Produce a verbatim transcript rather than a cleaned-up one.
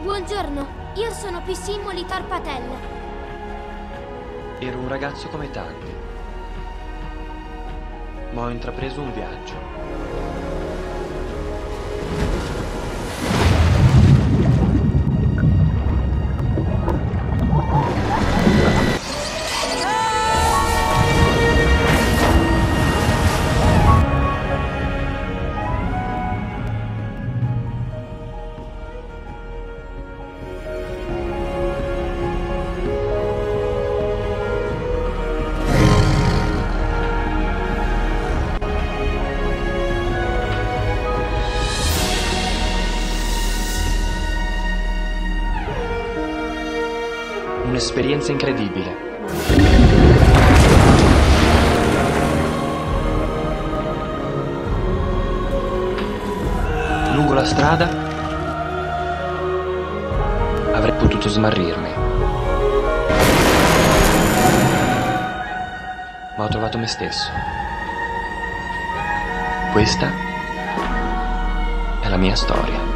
Buongiorno, io sono P C Molitar Patel. Ero un ragazzo come tanti, ma ho intrapreso un viaggio. Un'esperienza incredibile. Lungo la strada avrei potuto smarrirmi, ma ho trovato me stesso. Questa è la mia storia.